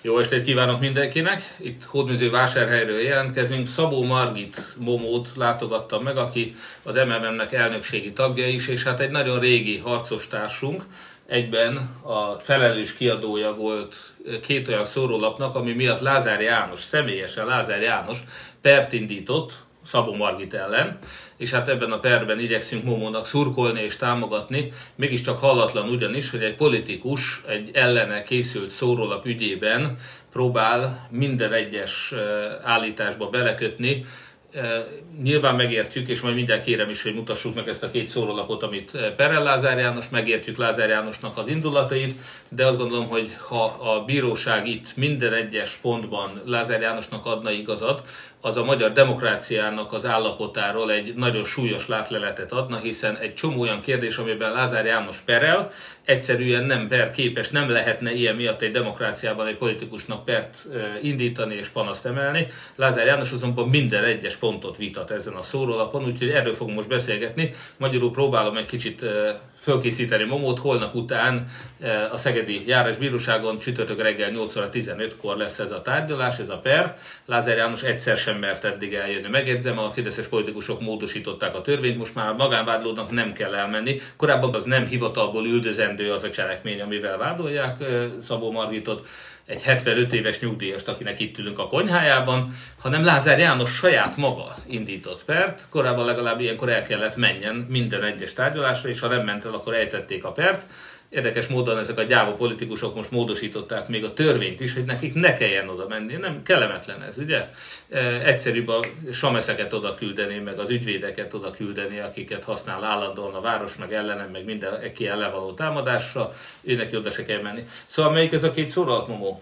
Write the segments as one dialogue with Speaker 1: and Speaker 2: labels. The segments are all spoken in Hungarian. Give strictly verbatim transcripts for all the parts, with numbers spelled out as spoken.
Speaker 1: Jó estét kívánok mindenkinek! Itt Hódmezővásárhelyről jelentkezünk. Szabó Margit Momót látogattam meg, aki az em em em-nek elnökségi tagja is, és hát egy nagyon régi harcos társunk. Egyben a felelős kiadója volt két olyan szórólapnak, ami miatt Lázár János, személyesen Lázár János pert indított Szabó Margit ellen, és hát ebben a perben igyekszünk Momónak szurkolni és támogatni, mégiscsak hallatlan ugyanis, hogy egy politikus egy ellene készült szórólap ügyében próbál minden egyes állításba belekötni. Nyilván megértjük, és majd mindjárt kérem is, hogy mutassuk meg ezt a két szórólapot, amit perel Lázár János, megértjük Lázár Jánosnak az indulatait, de azt gondolom, hogy ha a bíróság itt minden egyes pontban Lázár Jánosnak adna igazat, az a magyar demokráciának az állapotáról egy nagyon súlyos látleletet adna, hiszen egy csomó olyan kérdés, amiben Lázár János perel, egyszerűen nem per képes, nem lehetne ilyen miatt egy demokráciában egy politikusnak pert indítani és panaszt emelni. Lázár János azonban minden egyes pontot vitat ezen a szórólapon, úgyhogy erről fogunk most beszélgetni. Magyarul próbálom egy kicsit fölkészíteni Momót, holnap után a Szegedi Járásbíróságon csütörtök reggel nyolc óra tizenötkor lesz ez a tárgyalás, ez a per. Lázár János egyszer sem mert eddig eljönni. Megjegyzem, a fideszes politikusok módosították a törvényt, most már a magánvádlódnak nem kell elmenni. Korábban az nem hivatalból üldözendő az a cselekmény, amivel vádolják Szabó Margitot, egy hetvenöt éves nyugdíjast, akinek itt ülünk a konyhájában, hanem Lázár János saját maga indított pert. Korábban legalább ilyenkor el kellett menjen minden egyes tárgyalásra, és ha nem ment el, akkor ejtették a pert. Érdekes módon ezek a gyáva politikusok most módosították még a törvényt is, hogy nekik ne kelljen oda menni. Nem kellemetlen ez, ugye? Egyszerűbb a sameszeket oda küldeni, meg az ügyvédeket oda küldeni, akiket használ állandóan a város, meg ellenem, meg minden ki ellen való támadásra. Ő neki oda se kell menni. Szóval melyik ez a két szóralat, Momó?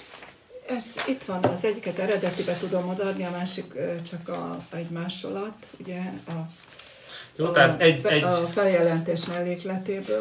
Speaker 2: Ez itt van, az egyiket eredetibe tudom odaadni, a másik csak a, egy másolat, ugye a,
Speaker 1: Jó,
Speaker 2: a,
Speaker 1: tehát egy,
Speaker 2: a,
Speaker 1: egy...
Speaker 2: a feljelentés mellékletéből.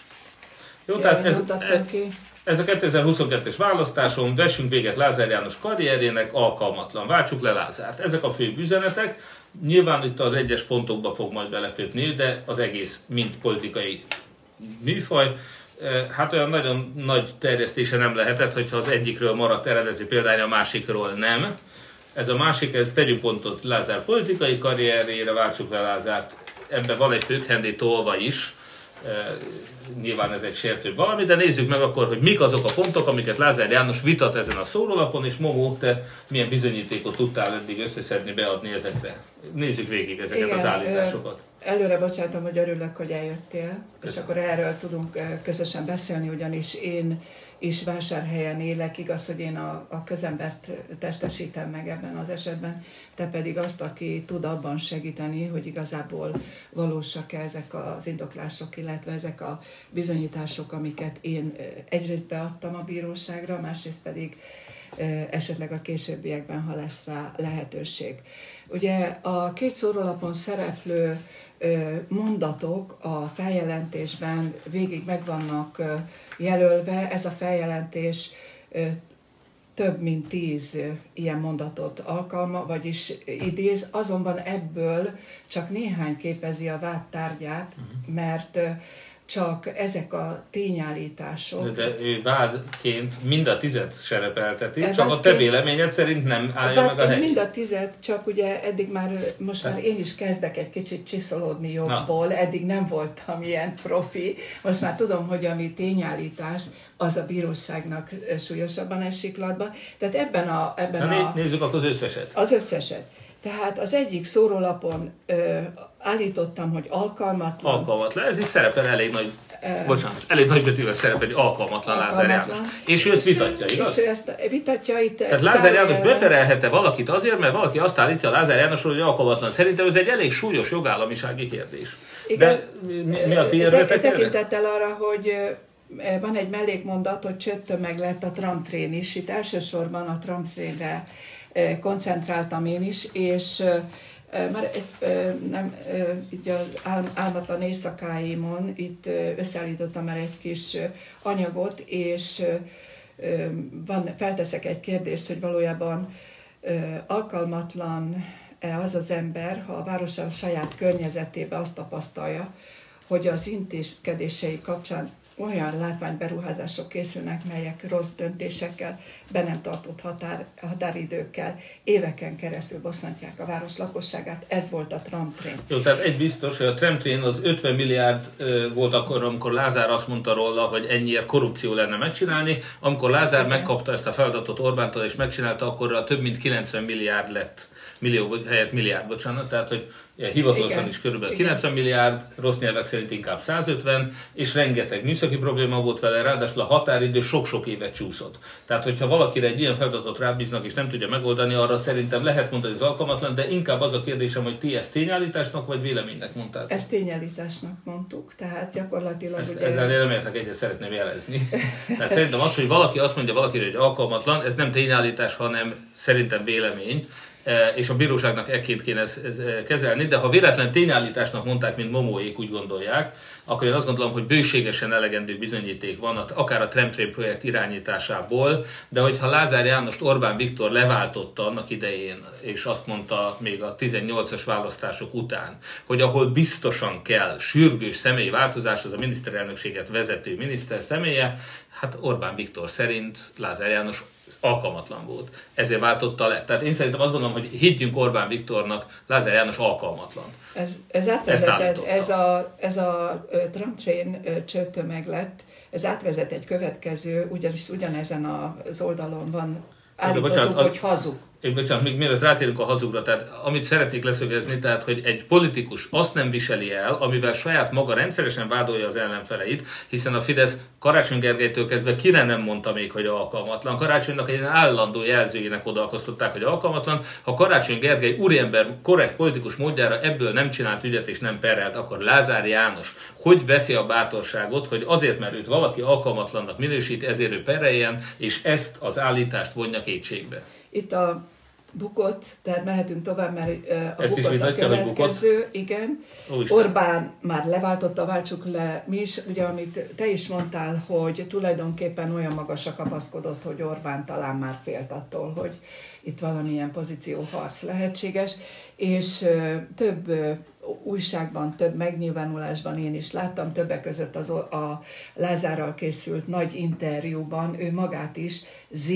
Speaker 1: Jó, tehát ez, ez a kétezer-huszonkettes választáson vessünk véget Lázár János karrierjének, alkalmatlan, váltsuk le Lázárt. Ezek a fő üzenetek. Nyilván itt az egyes pontokba fog majd belekötni, de az egész mind politikai műfaj. Hát olyan nagyon nagy terjesztése nem lehetett, hogyha az egyikről maradt eredeti példány, a másikról nem. Ez a másik, ez tegyünk pontot Lázár politikai karrierjére, váltsuk le Lázárt. Ebben van egy pökhendi tolva is. Nyilván ez egy sértőbb valami, de nézzük meg akkor, hogy mik azok a pontok, amiket Lázár János vitat ezen a szórólapon, és Momó, te milyen bizonyítékot tudtál eddig összeszedni, beadni ezekre. Nézzük végig ezeket. Igen, az állításokat.
Speaker 2: Előre bocsátom, hogy örülök, hogy eljöttél, és akkor erről tudunk közösen beszélni, ugyanis én is Vásárhelyen élek, igaz, hogy én a, a közembert testesítem meg ebben az esetben, te pedig azt, aki tud abban segíteni, hogy igazából valósak-e ezek az indoklások, illetve ezek a bizonyítások, amiket én egyrészt beadtam a bíróságra, másrészt pedig esetleg a későbbiekben, ha lesz rá lehetőség. Ugye a két szórólapon szereplő mondatok a feljelentésben végig meg vannak jelölve. Ez a feljelentés több mint tíz ilyen mondatot alkalma, vagyis idéz, azonban ebből csak néhány képezi a vád tárgyát, mert csak ezek a tényállítások...
Speaker 1: De, de ő vádként mind a tizet serepelteti, csak vádként, a te véleményed szerint nem állja meg a helyét.
Speaker 2: Mind a tizet, csak ugye eddig már, most már én is kezdek egy kicsit csiszolódni jobból, Na. eddig nem voltam ilyen profi, most már tudom, hogy ami tényállítás, az a bíróságnak súlyosabban esik latba. Tehát ebben a... Ebben
Speaker 1: Na,
Speaker 2: a
Speaker 1: nézzük akkor az összeset.
Speaker 2: Az összeset. Tehát az egyik szórólapon ö, állítottam, hogy alkalmatlan.
Speaker 1: Alkalmatlan, ez itt szerepel elég nagy, ö, bocsánat, elég nagy betűvel szerepel, hogy alkalmatlan, alkalmatlan Lázár János. És ő ezt vitatja, igaz?
Speaker 2: És ő ezt vitatja itt.
Speaker 1: Tehát Lázár János beperelhette valakit azért, mert valaki azt állítja Lázár Jánosról, hogy alkalmatlan. Szerintem ez egy elég súlyos jogállamisági kérdés.
Speaker 2: Igen,
Speaker 1: de mi, mi a ti érvetek erre?
Speaker 2: Tekintettel arra, hogy van egy mellékmondat, hogy csődtömeg lett a tramtrén is. Itt elsősorban a tramtrénre koncentráltam én is, és már nem, itt az álmatlan éjszakáimon itt összeállítottam már egy kis anyagot, és van, felteszek egy kérdést, hogy valójában alkalmatlan-e az az ember, ha a városa saját környezetében azt tapasztalja, hogy az intézkedései kapcsán olyan látványberuházások készülnek, melyek rossz döntésekkel, be nem tartott határ, határidőkkel, éveken keresztül bosszantják a város lakosságát. Ez volt a tramtrain.
Speaker 1: Jó, tehát egy biztos, hogy a tramtrain az ötven milliárd volt akkor, amikor Lázár azt mondta róla, hogy ennyiért korrupció lenne megcsinálni. Amikor Lázár Igen. megkapta ezt a feladatot Orbántól és megcsinálta, akkor a több mint kilencven milliárd lett. Millió helyett milliárd, bocsánat, tehát hogy hivatalosan Igen. is körülbelül Igen. kilencven milliárd, rossz nyelvek szerint inkább százötven, és rengeteg műszaki probléma volt vele, ráadásul a határidő sok-sok évet csúszott. Tehát, hogyha valakire egy ilyen feladatot rábíznak és nem tudja megoldani, arra szerintem lehet mondani, hogy az alkalmatlan, de inkább az a kérdésem, hogy ti ezt tényállításnak vagy véleménynek mondtátok?
Speaker 2: Ezt tényállításnak mondtuk, tehát gyakorlatilag...
Speaker 1: Ezt,
Speaker 2: ugye...
Speaker 1: Ezzel nem értek egyet, szeretném jelezni. Tehát szerintem az, hogy valaki azt mondja valakire, hogy alkalmatlan, ez nem tényállítás, hanem szerintem vélemény, és a bíróságnak ekként kéne ezt kezelni, de ha véletlen tényállításnak mondták, mint Momóék úgy gondolják, akkor én azt gondolom, hogy bőségesen elegendő bizonyíték van, akár a tramtrain projekt irányításából, de hogyha Lázár Jánost Orbán Viktor leváltotta annak idején, és azt mondta még a tizennyolcas választások után, hogy ahol biztosan kell sürgős személyi változás, az a miniszterelnökséget vezető miniszter személye, hát Orbán Viktor szerint Lázár János alkalmatlan volt. Ezért váltotta le. Tehát én szerintem azt gondolom, hogy higgyünk Orbán Viktornak, Lázár János alkalmatlan.
Speaker 2: Ez, ez átvezetett, ez a, ez a tramtrain csőtömeg lett, ez átvezet egy következő, ugyanis ugyanezen az oldalon van állítottuk, hogy hazug.
Speaker 1: Én bocsánat, még mielőtt rátérünk a hazugra, tehát amit szeretnék leszögezni, tehát hogy egy politikus azt nem viseli el, amivel saját maga rendszeresen vádolja az ellenfeleit, hiszen a Fidesz Karácsony Gergelytől kezdve kire nem mondta még, hogy alkalmatlan. Karácsonynak egy állandó jelzőjének odaakasztották, hogy alkalmatlan. Ha Karácsony Gergely úriember korrekt politikus módjára ebből nem csinált ügyet és nem perelt, akkor Lázár János hogy veszi a bátorságot, hogy azért, mert őt valaki alkalmatlannak minősít, ezért ő pereljen, és ezt az állítást vonja kétségbe.
Speaker 2: Itt a bukott, tehát mehetünk tovább, mert a
Speaker 1: Ezt
Speaker 2: bukott a következő, igen.
Speaker 1: Ó,
Speaker 2: Orbán már leváltotta, váltsuk le mi is, ugye amit te is mondtál, hogy tulajdonképpen olyan magasra kapaszkodott, hogy Orbán talán már félt attól, hogy itt valamilyen pozícióharc lehetséges, és több újságban, több megnyilvánulásban én is láttam, többek között az a Lázárral készült nagy interjúban, ő magát is Z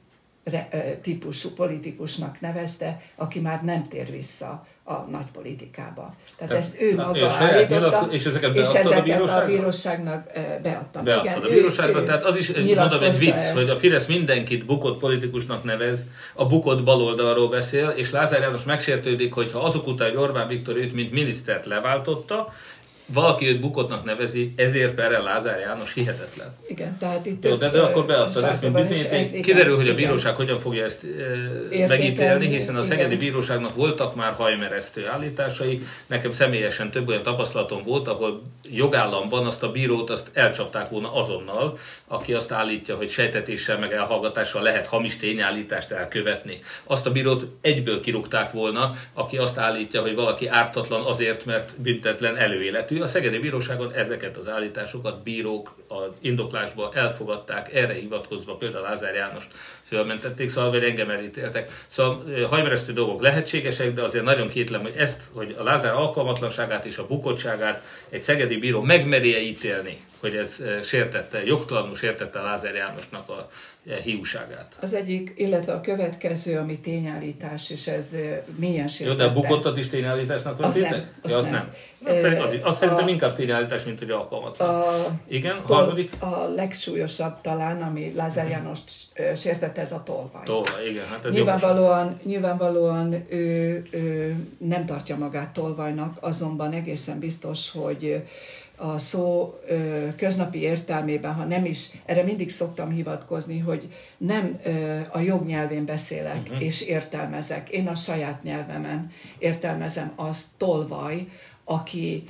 Speaker 2: típusú politikusnak nevezte, aki már nem tér vissza a nagy politikába. Tehát Te, ezt ő maga állította, és ezeket, és ezeket a, a bíróságnak beadtam.
Speaker 1: Beadtad Igen, a bíróságba, ő, tehát az is mondom egy vicc, ezt. Hogy a Fidesz mindenkit bukott politikusnak nevez, a bukott baloldalról beszél, és Lázár János megsértődik, hogyha azok után, hogy Orbán Viktor őt, mint minisztert leváltotta, valaki őt bukottnak nevezi, ezért perel Lázár János hihetetlen.
Speaker 2: Igen, tehát itt...
Speaker 1: Jó, de, de akkor beadtad ezt, mint bizonyíték. Kiderül, hogy a bíróság igen. hogyan fogja ezt e, megítélni, hiszen a Szegedi igen. Bíróságnak voltak már hajmeresztő állításai. Nekem személyesen több olyan tapasztalatom volt, ahol jogállamban azt a bírót azt elcsapták volna azonnal, aki azt állítja, hogy sejtetéssel meg elhallgatással lehet hamis tényállítást elkövetni. Azt a bírót egyből kirúgták volna, aki azt állítja, hogy valaki ártatlan azért, mert büntetlen előéletű. A Szegedi Bíróságon ezeket az állításokat bírók az indoklásba elfogadták, erre hivatkozva például Lázár Jánost fölmentették, szóval vagy engem elítéltek. Szóval hajmeresztő dolgok lehetségesek, de azért nagyon kétlem, hogy ezt, hogy a Lázár alkalmatlanságát és a bukottságát egy szegedi bíró megmerje ítélni, hogy ez sértette, jogtalanul sértette Lázár Jánosnak a hiúságát.
Speaker 2: Az egyik, illetve a következő, ami tényállítás, és ez mélyen sértette.
Speaker 1: Jó, de a bukottat is tényállításnak vettétek?
Speaker 2: Az, ja, az nem.
Speaker 1: nem. Hát, az, azt szerintem inkább tényállítás, mint hogy alkalmatlan.
Speaker 2: A,
Speaker 1: Igen, harmadik?
Speaker 2: A legsúlyosabb talán, ami Lázár Jánost sértette, ez a tolvaj.
Speaker 1: Tolvaj, igen. Hát ez
Speaker 2: nyilvánvalóan nyilvánvalóan ő, ő nem tartja magát tolvajnak, azonban egészen biztos, hogy a szó köznapi értelmében, ha nem is, erre mindig szoktam hivatkozni, hogy nem a jognyelvén beszélek uh-huh. és értelmezek. Én a saját nyelvemen értelmezem azt tolvaj, aki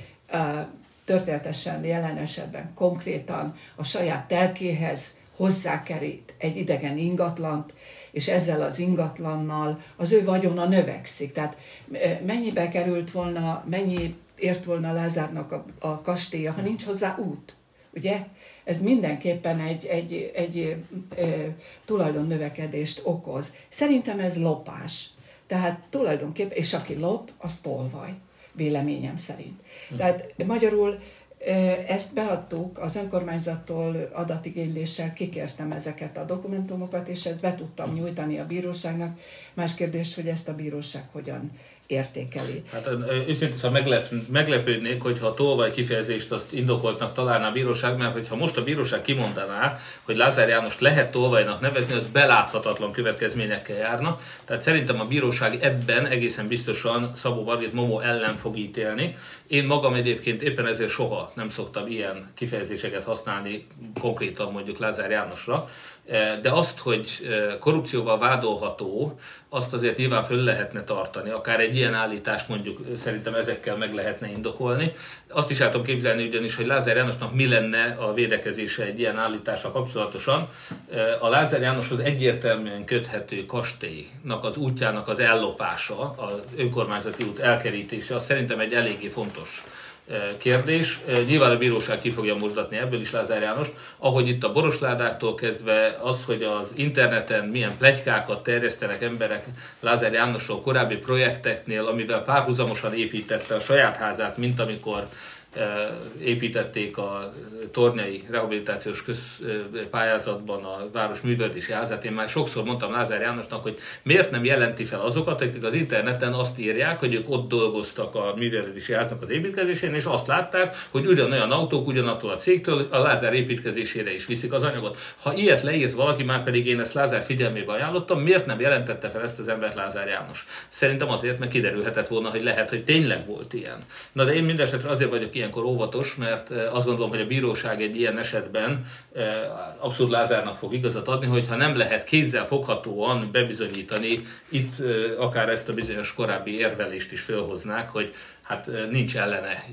Speaker 2: történetesen, jelen esetben konkrétan a saját telkéhez hozzákerít egy idegen ingatlant, és ezzel az ingatlannal az ő vagyona növekszik. Tehát mennyibe került volna, mennyi ért volna Lázárnak a, a kastélya, ha nincs hozzá út, ugye? Ez mindenképpen egy, egy, egy, egy e, tulajdonnövekedést okoz. Szerintem ez lopás. Tehát tulajdonképpen, és aki lop, az tolvaj, véleményem szerint. Hm. Tehát magyarul Ezt beadtuk, az önkormányzattól adatigényléssel kikértem ezeket a dokumentumokat, és ezt be tudtam nyújtani a bíróságnak. Más kérdés, hogy ezt a bíróság hogyan értékeli.
Speaker 1: Hát őszintén szóval meglep, meglepődnék, hogyha a tolvaj kifejezést azt indokoltnak találná a bíróság, mert hogyha most a bíróság kimondaná, hogy Lázár Jánost lehet tolvajnak nevezni, az beláthatatlan következményekkel járna. Tehát szerintem a bíróság ebben egészen biztosan Szabó Margit Momó ellen fog ítélni. Én magam egyébként éppen ezért soha nem szoktam ilyen kifejezéseket használni konkrétan mondjuk Lázár Jánosra, de azt, hogy korrupcióval vádolható, azt azért nyilván föl lehetne tartani, akár egy ilyen állítást mondjuk szerintem ezekkel meg lehetne indokolni. Azt is el tudom képzelni ugyanis, hogy Lázár Jánosnak mi lenne a védekezése egy ilyen állítással kapcsolatosan. A Lázár Jánoshoz egyértelműen köthető kastélynak az útjának az ellopása, az önkormányzati út elkerítése, az szerintem egy eléggé fontos kérdés. Nyilván a bíróság ki fogja mosdatni ebből is Lázár Jánost, ahogy itt a borosládáktól kezdve az, hogy az interneten milyen pletykákat terjesztenek emberek Lázár Jánosról korábbi projekteknél, amivel párhuzamosan építette a saját házát, mint amikor építették a tornyai rehabilitációs közpályázatban a város művelődési házát. Én már sokszor mondtam Lázár Jánosnak, hogy miért nem jelenti fel azokat, akik az interneten azt írják, hogy ők ott dolgoztak a művelődési háznak az építkezésén, és azt látták, hogy ugyanolyan autók ugyanattól a cégtől a Lázár építkezésére is viszik az anyagot. Ha ilyet leírt valaki, már pedig én ezt Lázár figyelmébe ajánlottam, miért nem jelentette fel ezt az embert Lázár János? Szerintem azért, mert kiderülhetett volna, hogy lehet, hogy tényleg volt ilyen. Na de én mindesetre azért vagyok ilyenkor óvatos, mert azt gondolom, hogy a bíróság egy ilyen esetben abszolút Lázárnak fog igazat adni, hogyha nem lehet kézzel foghatóan bebizonyítani, itt akár ezt a bizonyos korábbi érvelést is felhoznák, hogy hát nincs ellene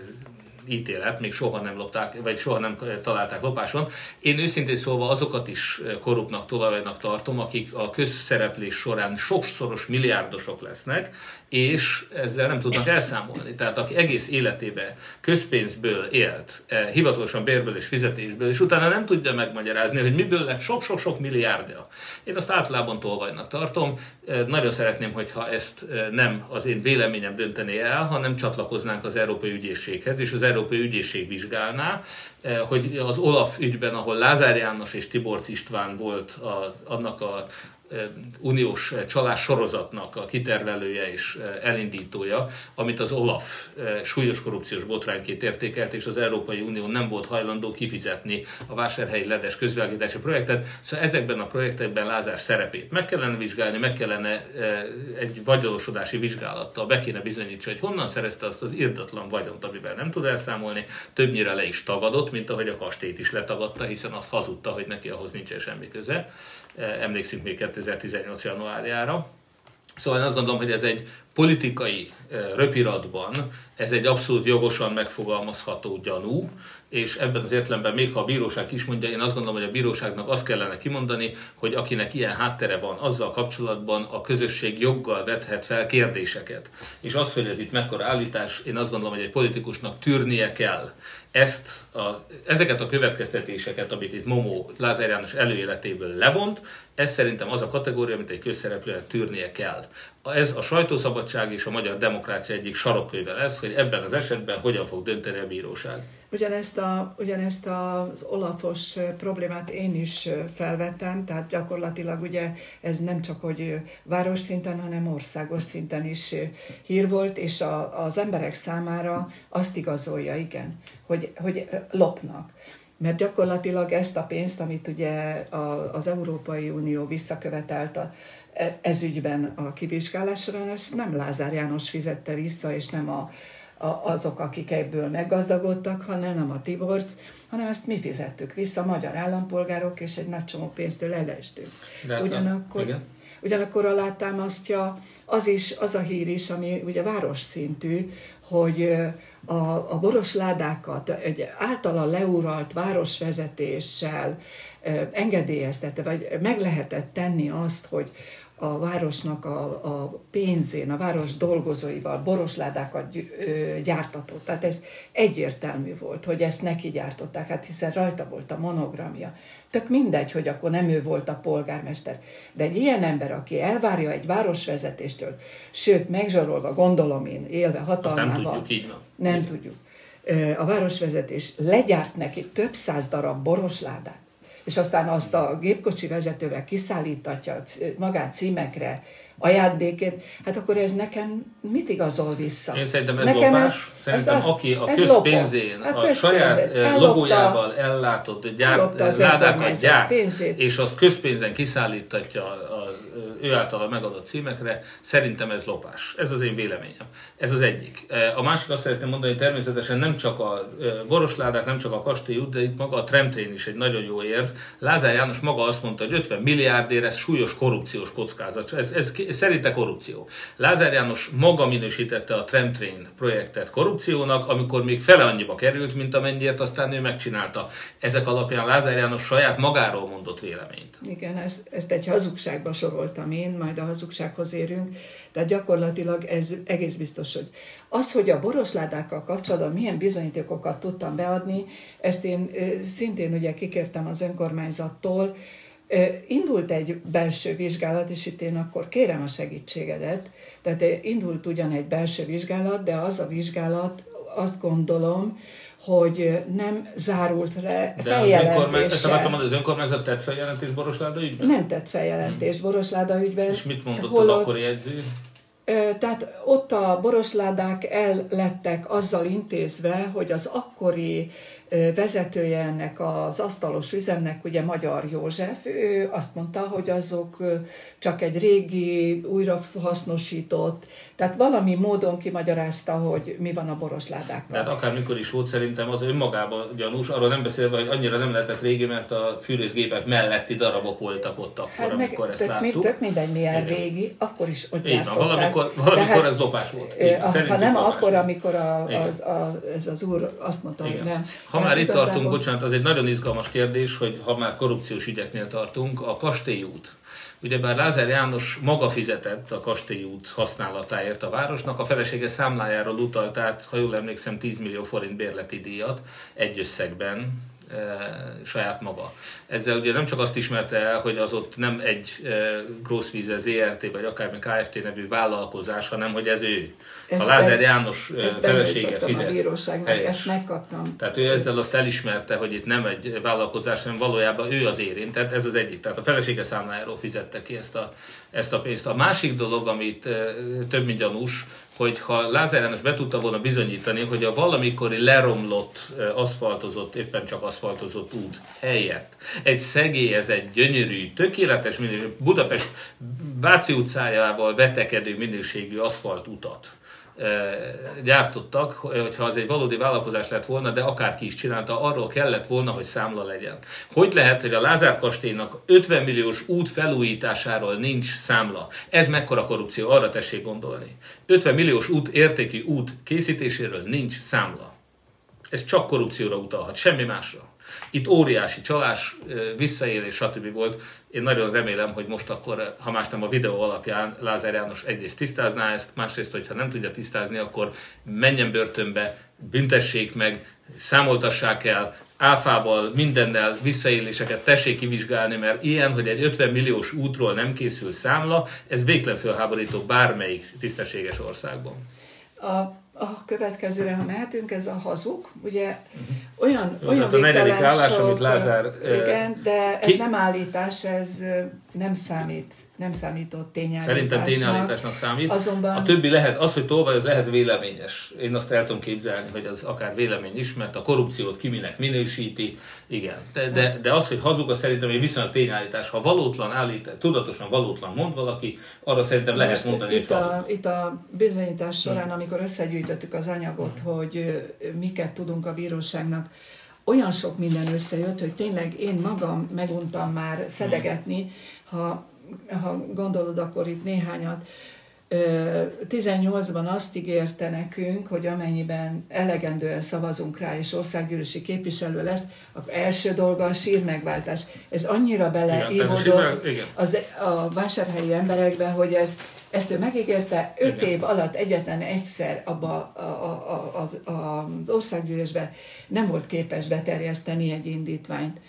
Speaker 1: ítélet, még soha nem lopták, vagy soha nem találták lopáson. Én őszintén szólva azokat is korruptnak, továbbnak tartom, akik a közszereplés során sokszoros milliárdosok lesznek, és ezzel nem tudnak elszámolni. Tehát aki egész életében közpénzből élt, hivatalosan bérből és fizetésből, és utána nem tudja megmagyarázni, hogy miből lett sok-sok-sok milliárdja. Én azt általában tolvajnak tartom. Nagyon szeretném, hogyha ezt nem az én véleményem döntené el, hanem csatlakoznánk az Európai Ügyészséghez, és az Európai Ügyészség vizsgálná, hogy az Olaf ügyben, ahol Lázár János és Tiborcs István volt a, annak a uniós csalás sorozatnak a kitervelője és elindítója, amit az Olaf súlyos korrupciós botrányként értékelt, és az Európai Unió nem volt hajlandó kifizetni a vásárhelyi ledes közvilágítási projektet. Szóval ezekben a projektekben Lázár szerepét meg kellene vizsgálni, meg kellene egy vagyonosodási vizsgálattal be kéne bizonyítsa, hogy honnan szerezte azt az irdatlan vagyont, amivel nem tud elszámolni, többnyire le is tagadott, mint ahogy a kastélyt is letagadta, hiszen azt hazudta, hogy neki ahhoz nincsen semmi köze. Emlékszünk még kétezer-tizennyolc januárjára. Szóval én azt gondolom, hogy ez egy politikai röpiratban, ez egy abszolút jogosan megfogalmazható gyanú, és ebben az értelemben még ha a bíróság is mondja, én azt gondolom, hogy a bíróságnak azt kellene kimondani, hogy akinek ilyen háttere van, azzal kapcsolatban a közösség joggal vethet fel kérdéseket. És az, hogy ez itt mekkora állítás, én azt gondolom, hogy egy politikusnak tűrnie kell ezt a, ezeket a következtetéseket, amit itt Momó Lázár János előéletéből levont, ez szerintem az a kategória, amit egy közszereplőnek tűrnie kell. Ez a sajtószabadság és a magyar demokrácia egyik sarokköve lesz, hogy ebben az esetben hogyan fog dönteni a bíróság.
Speaker 2: Ugyanezt, a, ugyanezt az olafos problémát én is felvettem, tehát gyakorlatilag ugye ez nem csak hogy város szinten, hanem országos szinten is hír volt, és a, az emberek számára azt igazolja, igen, hogy, hogy lopnak. Mert gyakorlatilag ezt a pénzt, amit ugye az Európai Unió visszakövetelt a, ez ügyben a kivizsgálásra, ezt nem Lázár János fizette vissza, és nem a, a, azok, akik ebből meggazdagodtak, hanem nem a Tiborcs, hanem ezt mi fizettük vissza, magyar állampolgárok, és egy nagy csomó pénztől elestünk. Ugyanakkor, igen. Ugyanakkor alátámasztja az is, az a hír is, ami ugye város szintű, hogy a, a borosládákat egy általa leuralt városvezetéssel engedélyeztette, vagy meg lehetett tenni azt, hogy a városnak a, a pénzén, a város dolgozóival borosládákat gyártatott. Tehát ez egyértelmű volt, hogy ezt neki gyártották, hát hiszen rajta volt a monogramja. Tök mindegy, hogy akkor nem ő volt a polgármester. De egy ilyen ember, aki elvárja egy városvezetéstől, sőt, megzsarolva, gondolom én, élve hatalmával.
Speaker 1: Azt nem tudjuk, így van.
Speaker 2: Nem
Speaker 1: így.
Speaker 2: tudjuk. a városvezetés legyárt neki több száz darab borosládát, és aztán azt a gépkocsi vezetővel kiszállítatja magáncímekre, ajándékét, hát akkor ez nekem mit igazol vissza?
Speaker 1: Én szerintem ez
Speaker 2: nekem
Speaker 1: lopás.
Speaker 2: Ez,
Speaker 1: szerintem
Speaker 2: ez
Speaker 1: aki a
Speaker 2: közpénzén,
Speaker 1: a, a saját logójával ellátott gyár, ládákat gyárt, pénzét. És azt közpénzen kiszállítatja a, a, ő általa megadott címekre, szerintem ez lopás. Ez az én véleményem. Ez az egyik. A másik azt szeretném mondani, hogy természetesen nem csak a borosládák, nem csak a kastélyút, de itt maga a tramtrain is egy nagyon jó érv. Lázár János maga azt mondta, hogy ötven milliárdért ez súlyos korrupciós kockázat. Ez, ez szerinte korrupció. Lázár János maga minősítette a tramtrain projektet korrupciónak, amikor még fele annyiba került, mint amennyiért aztán ő megcsinálta. Ezek alapján Lázár János saját magáról mondott véleményt.
Speaker 2: Igen, ezt, ezt egy hazugságba soroltam én, majd a hazugsághoz érünk, tehát gyakorlatilag ez egész biztos, hogy az, hogy a borosládákkal kapcsolatban milyen bizonyítékokat tudtam beadni, ezt én szintén ugye kikértem az önkormányzattól. Indult egy belső vizsgálat, és itt én akkor kérem a segítségedet, tehát indult ugyan egy belső vizsgálat, de az a vizsgálat, azt gondolom, hogy nem zárult le feljelentéssel.
Speaker 1: De az önkormányzat tett feljelentést Borosláda ügyben?
Speaker 2: Nem tett feljelentést hmm. Borosláda ügyben.
Speaker 1: És mit mondott holott, az akkori jegyző?
Speaker 2: Tehát ott a borosládák el lettek azzal intézve, hogy az akkori vezetője ennek az asztalos üzemnek, ugye Magyar József, ő azt mondta, hogy azok csak egy régi, újrahasznosított, tehát valami módon kimagyarázta, hogy mi van a borosládákkal.
Speaker 1: Tehát akármikor is volt, szerintem az önmagában gyanús, arról nem beszélve, hogy annyira nem lehetett régi, mert a fűrészgépek melletti darabok voltak ott akkor, hát amikor meg, ezt láttuk.
Speaker 2: Tök mindegy, milyen régi, akkor is ott
Speaker 1: így van, valamikor, valamikor ez lopás volt.
Speaker 2: Ha nem akkor, amikor a, a, a, ez az úr azt mondta, igen. hogy nem.
Speaker 1: Ha már itt igazából... tartunk, bocsánat, az egy nagyon izgalmas kérdés, hogy ha már korrupciós ügyeknél tartunk, a kastélyút. Ugyebár Lázár János maga fizetett a kastélyút használatáért a városnak, a felesége számlájáról utalt át, ha jól emlékszem, tíz millió forint bérleti díjat egy összegben, e, saját maga. Ezzel ugye nem csak azt ismerte el, hogy az ott nem egy e, Grosswiese zé er té vagy akármi ká ef té nevű vállalkozás, hanem hogy ez ő. Ha Lázár János felesége fizet.
Speaker 2: A bíróságnak, ezt megkaptam.
Speaker 1: Tehát ő ezzel azt elismerte, hogy itt nem egy vállalkozás, hanem valójában ő az érintett, ez az egyik. Tehát a felesége számlájáról fizette ki ezt a, ezt a pénzt. A másik dolog, amit több mint gyanús, hogy ha Lázár János be tudta volna bizonyítani, hogy a valamikori leromlott, aszfaltozott, éppen csak aszfaltozott út helyett egy szegélyezett, gyönyörű, tökéletes minőségű, Budapest Váci utcájával vetekedő minőségű aszfaltutat gyártottak, hogyha az egy valódi vállalkozás lett volna, de akárki is csinálta, arról kellett volna, hogy számla legyen. Hogy lehet, hogy a Lázár kastélynak ötven milliós út felújításáról nincs számla? Ez mekkora korrupció, arra tessék gondolni. ötven milliós út értékű út készítéséről nincs számla. Ez csak korrupcióra utalhat, semmi másra. Itt óriási csalás, visszaélés, stb. Volt. Én nagyon remélem, hogy most akkor, ha más nem a videó alapján Lázár János egyrészt tisztázná ezt, másrészt, hogyha nem tudja tisztázni, akkor menjen börtönbe, büntessék meg, számoltassák el, áfával, mindennel visszaéléseket tessék kivizsgálni, mert ilyen, hogy egy ötven milliós útról nem készül számla, ez végtelen fölháborító bármelyik tisztességes országban.
Speaker 2: A A következőre, ha mehetünk, ez a hazug, ugye olyan,
Speaker 1: jó,
Speaker 2: olyan
Speaker 1: a negyedik állás, amit Lázár...
Speaker 2: Igen, de ez ki... nem állítás, ez nem számít, nem számított tényállításnak.
Speaker 1: Szerintem tényállításnak számít.
Speaker 2: Azonban...
Speaker 1: A többi lehet, az, hogy tolvaj, az lehet véleményes. Én azt el tudom képzelni, hogy az akár vélemény is, mert a korrupciót ki minek minősíti. Igen. De, de, de az, hogy hazug, az szerintem egy viszonylag tényállítás. Ha valótlan állít, tudatosan valótlan mond valaki, arra szerintem lehet most mondani,
Speaker 2: itt
Speaker 1: hogy
Speaker 2: a,
Speaker 1: hazug.
Speaker 2: Itt a bizonyítás során, hmm. amikor összegyűjtöttük az anyagot, hmm. hogy miket tudunk a bíróságnak, olyan sok minden összejött, hogy tényleg én magam meguntam már szedegetni, ha, ha gondolod, akkor itt néhányat. tizennyolcban azt ígérte nekünk, hogy amennyiben elegendően szavazunk rá, és országgyűlési képviselő lesz, akkor első dolga a sírmegváltás. Ez annyira beleívódott az, a vásárhelyi emberekbe, hogy ez, ezt ő megígérte, öt év alatt egyetlen egyszer abba a, a, a, a, az országgyűlésbe nem volt képes beterjeszteni egy indítványt.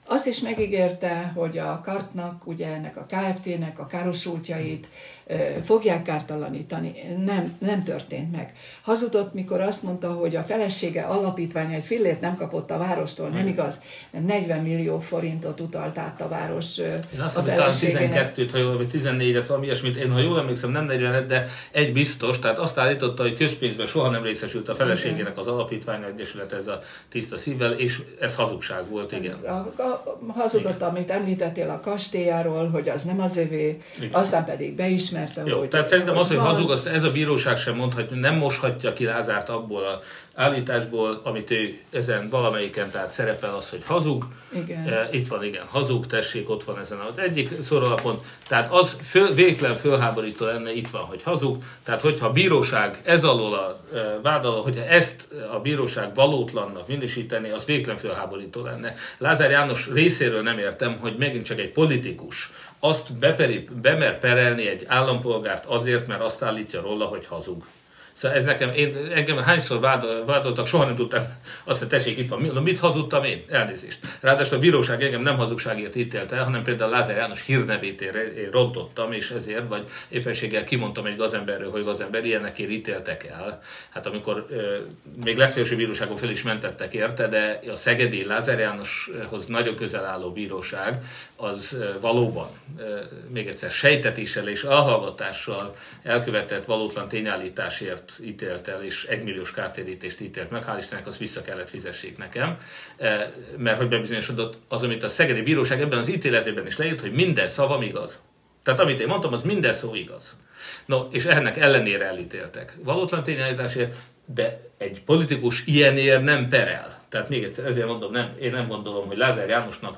Speaker 2: Azt is megígérte, hogy a Kartnak, ugye ennek a ká ef té-nek a károsultjait fogják kártalanítani. Nem, nem történt meg. Hazudott, mikor azt mondta, hogy a felesége alapítványa egy fillért nem kapott a várostól, nem igaz, mert negyven millió forintot utalt át a város
Speaker 1: én azt
Speaker 2: a feleségének.
Speaker 1: tizenkettőt, ha jól, vagy tizennégyet, valami ilyesmit, én ha jól emlékszem, nem negyvenet, de egy biztos, tehát azt állította, hogy közpénzben soha nem részesült a feleségének az alapítványa, egyesület, ez a tiszta szívvel, és ez hazugság volt, igen.
Speaker 2: A, a, hazudott, igen. Amit említettél a kastélyáról, hogy az nem az övé, igen. Aztán pedig beismerte.
Speaker 1: Jó, hogy tehát szerintem az, hogy van. hazug, azt ez a bíróság sem mondhatja, nem moshatja ki Lázárt abból a állításból, amit ő ezen valamelyiken tehát szerepel az, hogy hazug.
Speaker 2: Igen.
Speaker 1: E, itt van, igen, hazug, tessék, ott van ezen az egyik szorolapon. Tehát az föl, végtelen fölháborító lenne, itt van, hogy hazug. Tehát hogyha a bíróság ez alól a e, vád alól, hogyha ezt a bíróság valótlannak minősíteni, az végtelen fölháborító lenne. Lázár János részéről nem értem, hogy megint csak egy politikus azt beperi, bemer perelni egy állampolgárt azért, mert azt állítja róla, hogy hazug. Szóval ez nekem, én, engem hányszor vádol, vádoltak, soha nem tudtam, azt mondja, tessék, itt van, mi, mit hazudtam én? Elnézést. Ráadásul a bíróság engem nem hazugságért ítélt el, hanem például Lázár János hírnevét én rontottam, és ezért, vagy éppenséggel kimondtam egy gazemberről, hogy gazember, ilyenekért ítéltek el. Hát amikor euh, még legfelsőbb bíróságon fel is mentettek érte, de a szegedi Lázár Jánoshoz nagyon közel álló bíróság, az euh, valóban, euh, még egyszer, sejtetéssel és elhallgatással elkövetett valótlan tényállításért ítélt el, és egymilliós kártérítést ítélt meg, hál' Istennek azt vissza kellett fizessék nekem, mert hogy bebizonyosodott az, amit a szegedi bíróság ebben az ítéletében is leírt, hogy minden szavam igaz. Tehát amit én mondtam, az minden szó igaz. No, és ennek ellenére elítéltek. Valótlan tényállításért, de egy politikus ilyenért nem perel. Tehát még egyszer, ezért mondom, nem, én nem gondolom, hogy Lázár Jánosnak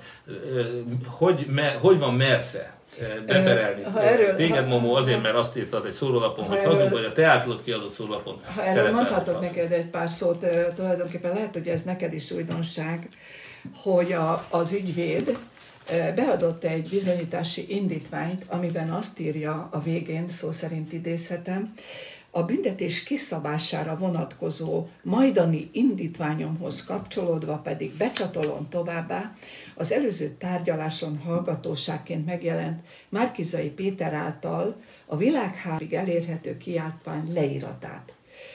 Speaker 1: hogy, me, hogy van mersze beperelni erről, téged, ha, Momó, azért, mert azt írtad egy szórólapon, hogy hazug, vagy a te általad kiadott szórólapon.
Speaker 2: Ha erről mondhatok neked egy pár szót, tulajdonképpen lehet, hogy ez neked is újdonság, hogy a, az ügyvéd beadott egy bizonyítási indítványt, amiben azt írja a végén, szó szerint idézhetem, a büntetés kiszabására vonatkozó majdani indítványomhoz kapcsolódva pedig becsatolom továbbá az előző tárgyaláson hallgatóságként megjelent Márki-Zay Péter által a világhálóig elérhető kiáltvány leíratát.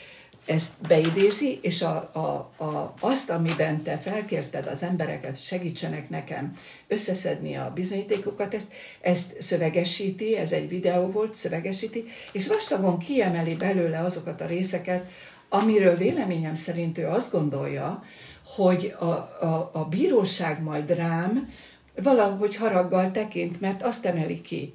Speaker 2: Ezt beidézi, és a, a, a, azt, amiben te felkérted az embereket, hogy segítsenek nekem összeszedni a bizonyítékokat, ezt, ezt szövegesíti, ez egy videó volt, szövegesíti, és vastagon kiemeli belőle azokat a részeket, amiről véleményem szerint ő azt gondolja, hogy a, a, a bíróság majd rám valahogy haraggal tekint, mert azt emeli ki.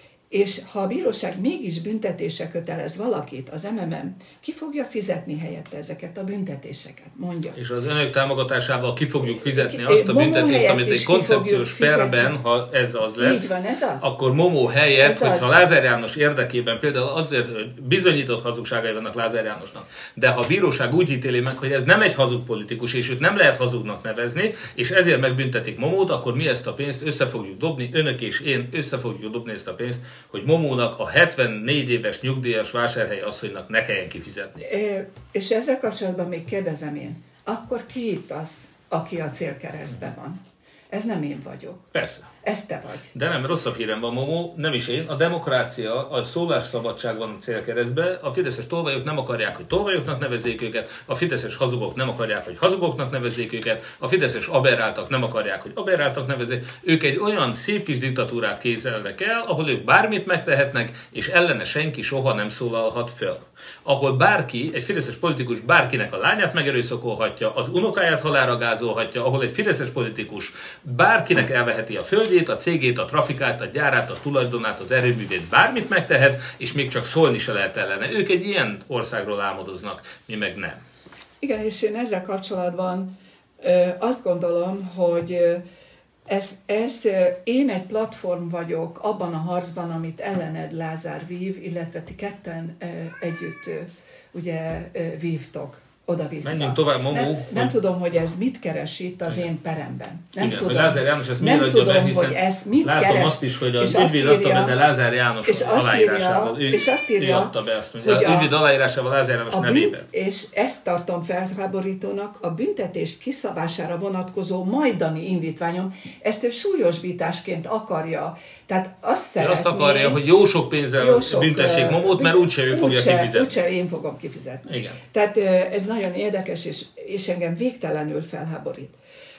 Speaker 2: És ha a bíróság mégis büntetése kötelez valakit, az em em em ki fogja fizetni helyette ezeket a büntetéseket, mondja.
Speaker 1: És az önök támogatásával ki fogjuk fizetni azt a büntetést, amit egy koncepciós perben, ha ez az lesz,
Speaker 2: így van, ez az.
Speaker 1: Akkor Momó helyett, hogyha Lázár János érdekében például azért, hogy bizonyított hazugságai vannak Lázár Jánosnak, de ha a bíróság úgy ítéli meg, hogy ez nem egy hazug politikus, és őt nem lehet hazugnak nevezni, és ezért megbüntetik Momót, akkor mi ezt a pénzt össze fogjuk dobni, önök és én össze fogjuk dobni ezt a pénzt, hogy Momónak, a hetvennégy éves nyugdíjas vásárhelyi asszonynak ne kelljen kifizetni.
Speaker 2: É, és ezzel kapcsolatban még kérdezem én, akkor ki itt az, aki a célkeresztben van? Ez nem én vagyok.
Speaker 1: Persze.
Speaker 2: Ez te vagy.
Speaker 1: De nem, rosszabb hírem van, Momó, nem is én. A demokrácia, a szólásszabadság van a célkeresztben. A fideszes tolvajok nem akarják, hogy tolvajoknak nevezzék őket, a fideszes hazugok nem akarják, hogy hazugoknak nevezzék őket, a fideszes aberráltak nem akarják, hogy aberráltak nevezzék. Ők egy olyan szép kis diktatúrát kézelnek el, ahol ők bármit megtehetnek, és ellene senki soha nem szólalhat föl. Ahol bárki, egy fideszes politikus bárkinek a lányát megerőszakolhatja, az unokáját halálra gázolhatja, ahol egy fideszes politikus bárkinek elveheti a föld, a cégét, a trafikát, a gyárát, a tulajdonát, az erőművét, bármit megtehet, és még csak szólni se lehet ellene. Ők egy ilyen országról álmodoznak, mi meg nem.
Speaker 2: Igen, és én ezzel kapcsolatban ö, azt gondolom, hogy ö, ez, ez, ö, én egy platform vagyok abban a harcban, amit ellened Lázár vív, illetve ti ketten ö, együtt ö, ugye, ö, vívtok. oda-vissza.
Speaker 1: Menjünk tovább, Momó.
Speaker 2: Nem, nem tudom, hogy ez mit keres itt az én peremben. Nem
Speaker 1: igen,
Speaker 2: tudom,
Speaker 1: Lázár János ezt
Speaker 2: nem
Speaker 1: tudom,
Speaker 2: be,
Speaker 1: hogy ezt mit
Speaker 2: látom
Speaker 1: keres.
Speaker 2: azt
Speaker 1: is, hogy az ügyvéd adta be, de Lázár János
Speaker 2: és
Speaker 1: aláírásával. Ő,
Speaker 2: és azt írja,
Speaker 1: ő adta be azt, hogy az ügyvéd aláírásával Lázár János nevében.
Speaker 2: És ezt tartom felháborítónak, a büntetés kiszabására vonatkozó majdani indítványom ezt ő súlyosbításként akarja. Tehát azt szeretné,
Speaker 1: azt akarja, hogy jó sok pénzzel jó sok, büntessék Momót, mert úgyse ő fogja úgyse, kifizetni.
Speaker 2: Úgyse én fogom kifizetni.
Speaker 1: Igen.
Speaker 2: Tehát ez nagyon érdekes, és, és engem végtelenül felháborít.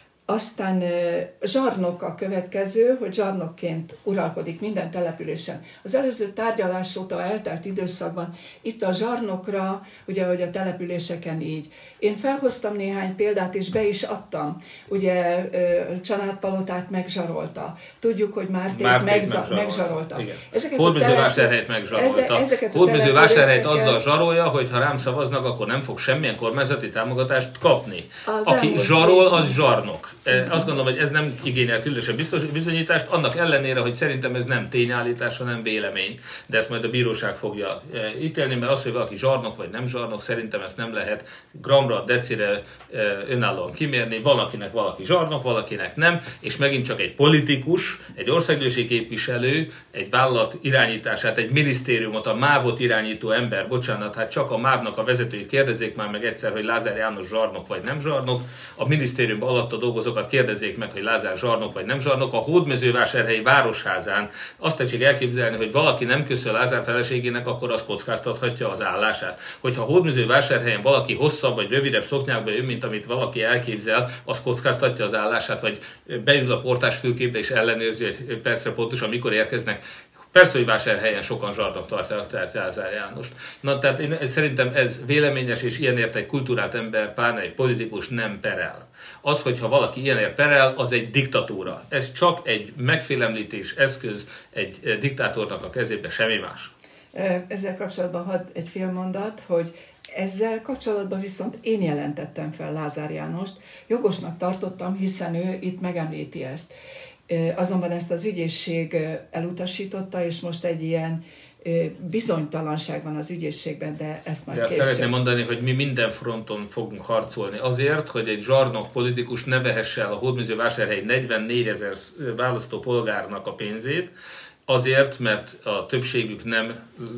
Speaker 2: Aztán zsarnok a következő, hogy zsarnokként uralkodik minden településen. Az előző tárgyalás óta eltelt időszakban itt a zsarnokra, ugye, hogy a településeken így. Én felhoztam néhány példát, és be is adtam. Ugye Csanádpalotát megzsarolta. Tudjuk, hogy Mártét, Mártét megza- megzsarolta.
Speaker 1: Hódmezővásárhelyt megzsarolta. Hódmezővásárhelyt azzal zsarolja, hogy ha rám szavaznak, akkor nem fog semmilyen kormányzati támogatást kapni. Az Aki zsarol, az zsarnok. Azt gondolom, hogy ez nem igényel különösebb bizonyítást, annak ellenére, hogy szerintem ez nem tényállítás, hanem vélemény. De ezt majd a bíróság fogja ítélni, mert az, hogy valaki zsarnok vagy nem zsarnok, szerintem ezt nem lehet gramra, decire önállóan kimérni. Van, akinek valaki zsarnok, valakinek nem, és megint csak egy politikus, egy országgyűlési képviselő, egy vállalat irányítását, egy minisztériumot, a mávot irányító ember, bocsánat, hát csak a mávnak a vezetőit kérdezzék már meg egyszer, hogy Lázár János zsarnok vagy nem zsarnok, a minisztériumban alatta dolgozókat kérdezzék meg, hogy Lázár zsarnok vagy nem zsarnok. A Hódmezővásárhelyi városházán azt tessék elképzelni, hogy valaki nem köszön Lázár feleségének, akkor az kockáztathatja az állását. Hogyha Hódmezővásárhelyen valaki hosszabb vagy rövidebb szoknyákba jön, mint amit valaki elképzel, az kockáztatja az állását, vagy beül a portás fülkébe és ellenőrzi, hogy percre pontosan mikor érkeznek. Persze, hogy Vásárhelyen sokan zsarnak tartják tehát Lázár Jánost. Na, tehát én szerintem ez véleményes, és ilyenért egy kultúrált ember, pláne egy politikus nem perel. Az, hogyha valaki ilyenért perel, az egy diktatúra. Ez csak egy megfélemlítés eszköz egy diktátornak a kezébe, semmi más.
Speaker 2: Ezzel kapcsolatban hadd egy fél mondat, hogy ezzel kapcsolatban viszont én jelentettem fel Lázár Jánost. Jogosnak tartottam, hiszen ő itt megemlíti ezt. Azonban ezt az ügyészség elutasította, és most egy ilyen bizonytalanság van az ügyészségben, de ezt már
Speaker 1: de
Speaker 2: később.
Speaker 1: Szeretném mondani, hogy mi minden fronton fogunk harcolni azért, hogy egy zsarnok politikus ne vehesse el a Hódmezővásárhelyi negyvennégyezer választópolgárnak a pénzét, azért, mert a többségük nem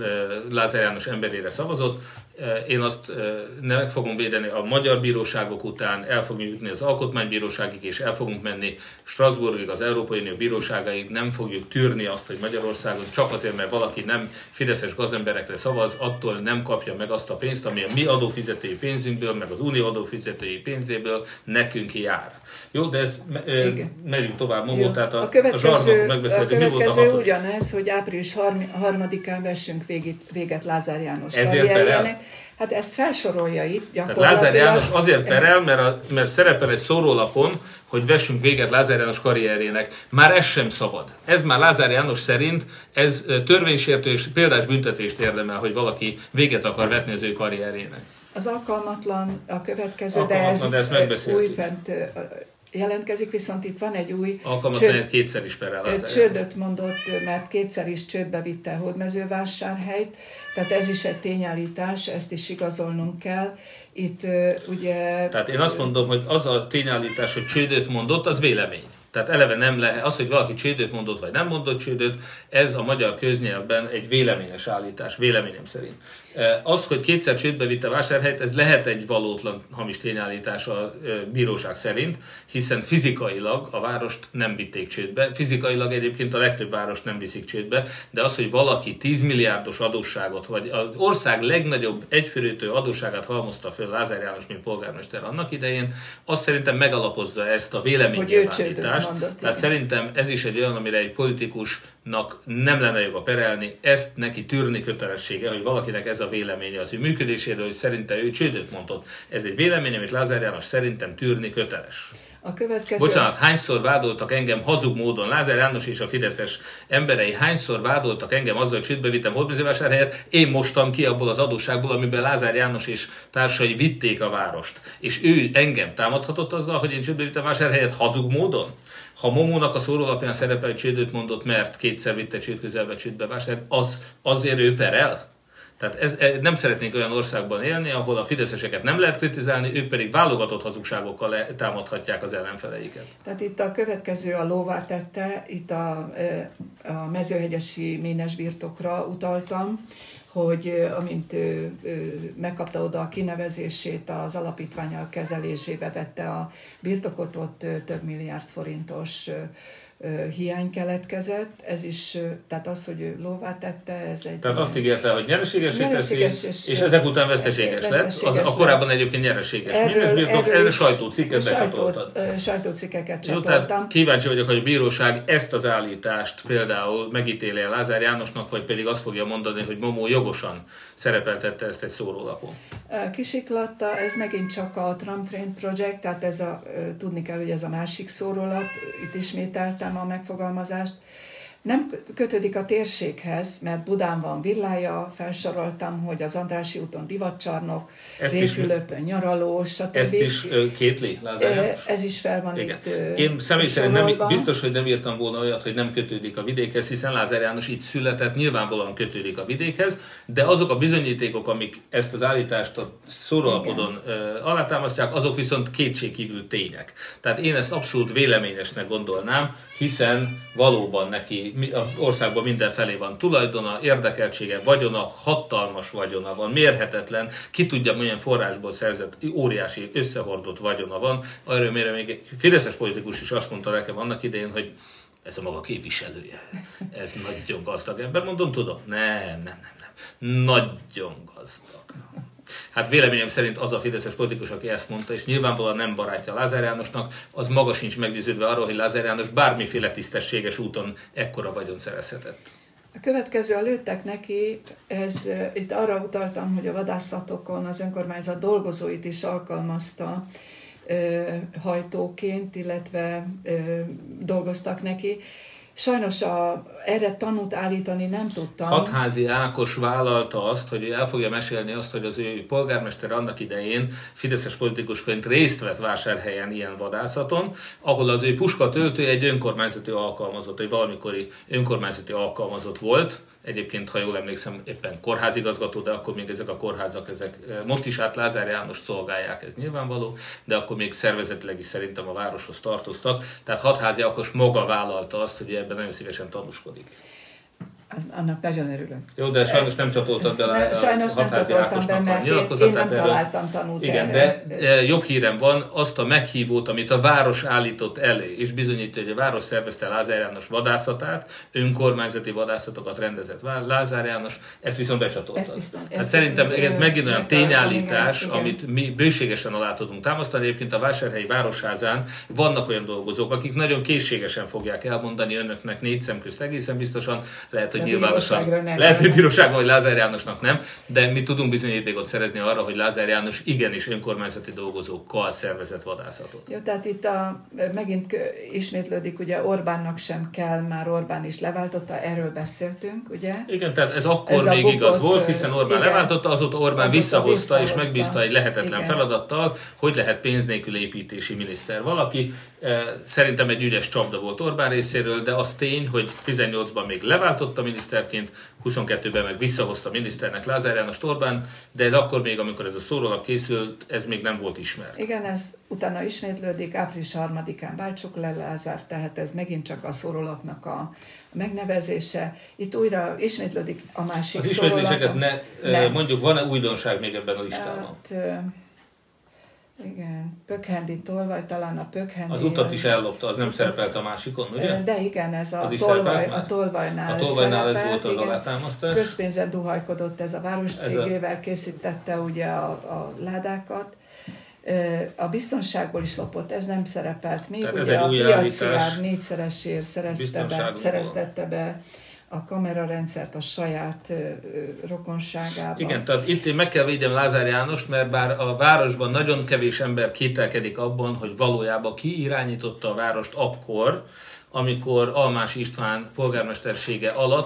Speaker 1: Lázár János emberére szavazott. Én azt meg fogom védeni a magyar bíróságok után, el fogunk jutni az alkotmánybíróságig, és el fogunk menni Strasbourgig, az Európai Unió bíróságaig. Nem fogjuk tűrni azt, hogy Magyarországon csak azért, mert valaki nem fideszes gazemberekre szavaz, attól nem kapja meg azt a pénzt, ami a mi adófizetői pénzünkből, meg az unió adófizetői pénzéből nekünk jár. Jó, de ez megyünk tovább, Momó, tehát a, a, következő, a megbeszéltük.
Speaker 2: A következő ugyanez, hogy április harmadikán vessünk végét, véget Lázár János
Speaker 1: karrierjének.
Speaker 2: Hát ezt felsorolja itt
Speaker 1: gyakorlatilag. Tehát Lázár János azért perel, mert, a, mert szerepel egy szórólapon, hogy vessünk véget Lázár János karrierjének. Már ez sem szabad. Ez már Lázár János szerint ez törvénysértő és példás büntetést érdemel, hogy valaki véget akar vetni az ő karrierjének.
Speaker 2: Az alkalmatlan a következő,
Speaker 1: alkalmatlan,
Speaker 2: de ez,
Speaker 1: de ezt
Speaker 2: újfent jelentkezik, viszont itt van egy új
Speaker 1: alkalmatlan, kétszer is perel Lázár
Speaker 2: csődöt mondott, mert kétszer is csődbe vitte Hódmezővásárhelyt, tehát ez is egy tényállítás, ezt is igazolnunk kell. Itt ugye...
Speaker 1: Tehát én azt mondom, hogy az a tényállítás, hogy csődöt mondott, az vélemény. Tehát eleve nem lehet, az, hogy valaki csődöt mondott, vagy nem mondott csődöt, ez a magyar köznyelvben egy véleményes állítás, véleményem szerint. Az, hogy kétszer csődbe vitte Vásárhelyt, ez lehet egy valótlan hamis tényállítás a bíróság szerint, hiszen fizikailag a várost nem vitték csődbe, fizikailag egyébként a legtöbb várost nem viszik csődbe, de az, hogy valaki tíz milliárdos adósságot, vagy az ország legnagyobb egyfőrőtő adósságát halmozta föl Lázár János, mint polgármester annak idején, azt szerintem megalapozza ezt a véleménynyilvánítást. Tehát igen. Szerintem ez is egy olyan, amire egy politikusnak nem lenne joga perelni, ezt neki tűrni kötelessége, hogy valakinek ez a véleménye az ő működéséről, hogy szerintem ő csődöt mondott. Ez egy vélemény, amit Lázár János szerintem tűrni köteles.
Speaker 2: A következő...
Speaker 1: Bocsánat, hányszor vádoltak engem hazug módon, Lázár János és a fideszes emberei hányszor vádoltak engem azzal, hogy csődbe vittem Hódmezővásárhelyet, én mostam ki abból az adósságból, amiben Lázár János és társai vitték a várost. És ő engem támadhatott azzal, hogy én csődbe vittem Vásárhelyet hazug módon? Ha Momónak a szórólapján szerepel, hogy csődöt mondott, mert kétszer vitte csőd közelbe csődbe Vásárhelyet, az azért ő perel? Tehát ez, nem szeretnénk olyan országban élni, ahol a fideszeseket nem lehet kritizálni, ők pedig válogatott hazugságokkal le, támadhatják az ellenfeleiket.
Speaker 2: Tehát itt a következő a lóvá tette, itt a, a mezőhegyesi ménes birtokra utaltam, hogy amint ő, ő megkapta oda a kinevezését, az alapítványal kezelésébe vette a birtokot, ott több milliárd forintos hiány keletkezett, ez is, tehát az, hogy ő lóvá tette, ez egy...
Speaker 1: Tehát azt ígérte, hogy nyereségesé teszi,
Speaker 2: és,
Speaker 1: és ezek után veszteséges lett. Az, a korábban egyébként nyereséges.
Speaker 2: Erről,
Speaker 1: birtok, erről sajtócikket becsatoltad.
Speaker 2: Sajtócikkeket
Speaker 1: csatoltam. Kíváncsi vagyok, hogy a bíróság ezt az állítást például megítéli a Lázár Jánosnak, vagy pedig azt fogja mondani, hogy Momó jogosan szerepeltette ezt egy szórólapon.
Speaker 2: Kisiklatta, ez megint csak a Trump Train Project, tehát ez a, tudni kell, hogy ez a másik szórólap, itt ismételtem a megfogalmazást. Nem kötődik a térséghez, mert Budán van villája, felsoroltam, hogy az Andrássy úton divatcsarnok, Révfülöpön nyaraló, stb.
Speaker 1: Ezt is kétli Lázár János?
Speaker 2: Ez is fel van igen. Itt
Speaker 1: Én személy szerint nem, biztos, hogy nem írtam volna olyat, hogy nem kötődik a vidékhez, hiszen Lázár János itt született, nyilvánvalóan kötődik a vidékhez, de azok a bizonyítékok, amik ezt az állítást a szórólapodon alátámasztják, azok viszont kétségkívül tények. Tehát én ezt abszolút véleményesnek gondolnám, hiszen valóban neki az országban mindenfelé van tulajdona, érdekeltsége, vagyona, hatalmas vagyona van, mérhetetlen, ki tudja, milyen forrásból szerzett óriási összehordott vagyona van. Arra mire még egy fideszes politikus is azt mondta nekem annak idején, hogy ez a maga képviselője, ez nagyon gazdag ember. Mondom, tudom, nem, nem, nem, nem, nagyon gazdag. Hát véleményem szerint az a fideszes politikus, aki ezt mondta, és nyilvánvalóan nem barátja Lázár Jánosnak, az maga sincs meggyőződve arról, hogy Lázár János bármiféle tisztességes úton ekkora vagyont szerezhetett.
Speaker 2: A következő, a lőttek neki, ez, itt arra utaltam, hogy a vadászatokon az önkormányzat dolgozóit is alkalmazta ö, hajtóként, illetve ö, dolgoztak neki. Sajnos a, erre tanút állítani nem tudtam.
Speaker 1: Hatházi Ákos vállalta azt, hogy el fogja mesélni azt, hogy az ő polgármester annak idején fideszes politikusként részt vett Vásárhelyen ilyen vadászaton, ahol az ő puskatöltője egy önkormányzati alkalmazott, egy valamikori önkormányzati alkalmazott volt. Egyébként, ha jól emlékszem, éppen kórházigazgató, de akkor még ezek a kórházak, ezek most is át Lázár Jánost szolgálják, ez nyilvánvaló, de akkor még szervezetileg is szerintem a városhoz tartoztak. Tehát Hatházi Ákos maga vállalta azt, hogy ebben nagyon szívesen tanúskodik.
Speaker 2: Az, annak nagyon örülök.
Speaker 1: Jó, de sajnos nem csatoltad be
Speaker 2: ne,
Speaker 1: a
Speaker 2: sajnos nem csatoltam be, mert én, én nem találtam tanút.
Speaker 1: Igen, erre. De jobb hírem van, azt a meghívót, amit a város állított elé, és bizonyítja, hogy a város szervezte Lázár János vadászatát, önkormányzati vadászatokat rendezett Lázár János, ezt viszont becsatoltad. Ezt viszont, ezt hát szerintem viszont, ez megint olyan tényállítás, igen, amit igen. mi bőségesen alá tudunk támasztani. Egyébként a Vásárhelyi Városházán vannak olyan dolgozók, akik nagyon készségesen fogják elmondani önöknek négy szem közt egészen biztosan, lehet, hogy nyilvánosan. Lehet, hogy bíróságban, hogy Lázár Jánosnak nem, de mi tudunk bizonyítékot szerezni arra, hogy Lázár János igenis önkormányzati dolgozókkal szervezett vadászatot.
Speaker 2: Jó, tehát itt a, megint ismétlődik, ugye Orbánnak sem kell, már Orbán is leváltotta, erről beszéltünk, ugye?
Speaker 1: Igen, tehát ez akkor ez még bukott, igaz volt, hiszen Orbán igen, leváltotta, azóta Orbán visszahozta, visszahozta és megbízta egy lehetetlen igen. feladattal, hogy lehet pénz nélkül építési miniszter valaki. Szerintem egy ügyes csapda volt Orbán részéről, de az tény, hogy tizennyolcban még leváltotta miniszterként, huszonkettőben meg visszahozta miniszternek Lázár Jánost Orbán, de ez akkor még, amikor ez a szórólap készült, ez még nem volt ismert.
Speaker 2: Igen, ez utána ismétlődik, április harmadikán váltsuk le Lázár, tehát ez megint csak a szórólapnak a megnevezése. Itt újra ismétlődik a másik
Speaker 1: az
Speaker 2: szórólap. Az
Speaker 1: ismétléseket ne, ne. Mondjuk van-e újdonság még ebben a listában?
Speaker 2: Hát, igen, Pökhendi tolvaj, talán a Pökhendi...
Speaker 1: Az utat is ellopta, az nem szerepelt a másikon, ugye?
Speaker 2: De igen, ez a, tolvaj, a tolvajnál
Speaker 1: A tolvajnál ez volt az alátámasztás.
Speaker 2: Közpénzen duhajkodott, ez a város cégével készítette ugye a, a ládákat. A biztonságból is lopott, ez nem szerepelt még. Tehát ugye a piaci ár négyszeresért szerezte be, szereztette be a kamerarendszert a saját ö, rokonságában.
Speaker 1: Igen, tehát itt én meg kell védjem Lázár Jánost, mert bár a városban nagyon kevés ember kételkedik abban, hogy valójában ki irányította a várost akkor, amikor Almási István polgármestersége alatt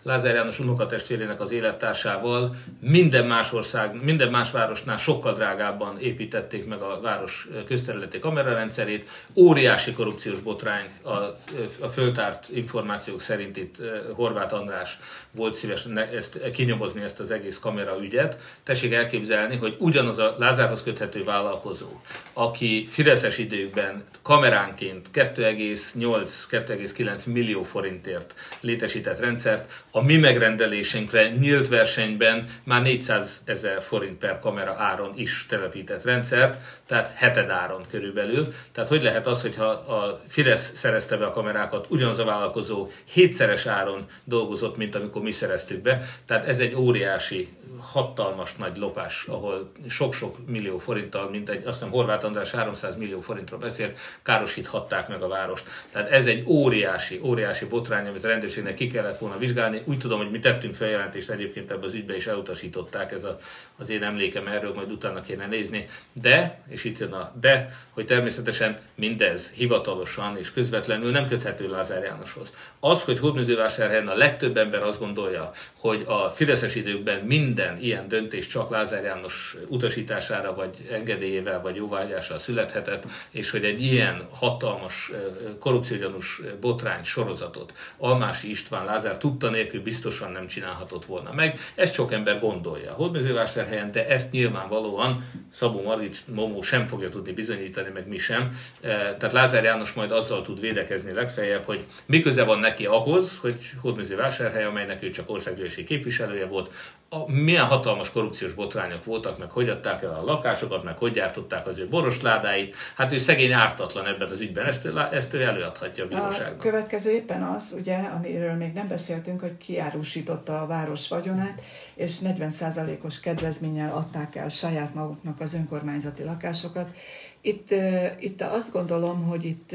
Speaker 1: Lázár János unokatestvérének az élettársával minden más ország, minden más városnál sokkal drágábban építették meg a város közterületi kamerarendszerét. Óriási korrupciós botrány, a, a föltárt információk szerint itt Horváth András volt szíves ezt, kinyomozni ezt az egész kameraügyet. Tessék elképzelni, hogy ugyanaz a Lázárhoz köthető vállalkozó, aki fideszes időkben kameránként kettő egész nyolc - kettő egész kilenc millió forintért létesített rendszert, a mi megrendelésünkre nyílt versenyben már négyszázezer forint per kamera áron is telepített rendszert, tehát heted áron körülbelül. Tehát hogy lehet az, hogyha a Fidesz szerezte be a kamerákat, ugyanaz a vállalkozó hétszeres áron dolgozott, mint amikor mi szereztük be. Tehát ez egy óriási, hatalmas nagy lopás, ahol sok-sok millió forinttal, mint egy, azt hiszem Horváth András háromszáz millió forintra beszélt, károsíthatták meg a várost. Tehát ez egy óriási, óriási botrány, amit a rendőrségnek ki kellett volna vizsgálni. Úgy tudom, hogy mi tettünk feljelentést egyébként ebbe az ügybe, és elutasították, ez a, az én emlékem erről, majd utána kéne nézni. De, és itt jön a de, hogy természetesen mindez hivatalosan és közvetlenül nem köthető Lázár Jánoshoz. Az, hogy Hódmezővásárhelyen a legtöbb ember azt gondolja, hogy a fideszes időkben minden ilyen döntés csak Lázár János utasítására, vagy engedélyével, vagy jóváhagyással születhetett, és hogy egy ilyen hatalmas korrupciógyanús botrány sorozatot Almási István Lázár tudta nélkül biztosan nem csinálhatott volna meg. Ezt sok ember gondolja Hódmezővásárhelyen, de ezt nyilvánvalóan Szabó Margit Momó sem fogja tudni bizonyítani, meg mi sem. Tehát Lázár János majd azzal tud védekezni legfeljebb, hogy mi köze van neki ahhoz, hogy Hódmezővásárhely, amelynek ő csak országgyűlési képviselője volt, a, milyen hatalmas korrupciós botrányok voltak, meg hogy adták el a lakásokat, meg hogy gyártották az ő borosládáit. Hát ő szegény ártatlan ebben az ügyben, ezt, ezt ő előadhatja a bíróságnak.
Speaker 2: A következő éppen az, ugye, amiről még nem beszéltünk, hogy kiárusította a város vagyonát, és negyven százalékos kedvezménnyel adták el saját maguknak az önkormányzati lakásokat. Itt, itt azt gondolom, hogy itt